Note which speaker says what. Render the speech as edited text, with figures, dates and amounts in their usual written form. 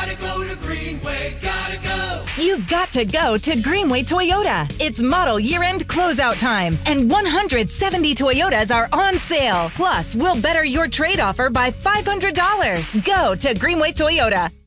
Speaker 1: Gotta go to Greenway, gotta go.
Speaker 2: You've got to go to Greenway Toyota. It's model year-end closeout time, and 170 Toyotas are on sale. Plus, we'll better your trade offer by $500. Go to Greenway Toyota.